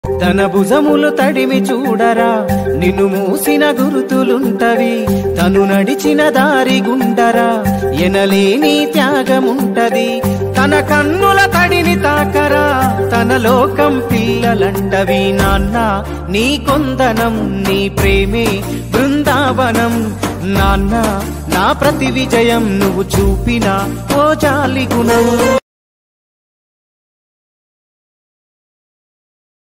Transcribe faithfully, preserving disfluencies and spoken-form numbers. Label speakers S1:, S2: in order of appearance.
S1: తన భుజములు తడిమి చూడరా నిన్ను మూసిన గురుతులుంటవి తను నడిచిన దారి గుండరా ఎనలేని త్యాగముంటది తన కన్నుల తడిని తాకరా తన లోకం పిల్లలంటవి నాన్న నీ కొందనం నీ ప్రేమే బృందావనం నాన్న నా ప్రతి విజయం నువ్వు చూపిన ఓ జాలి గుణం।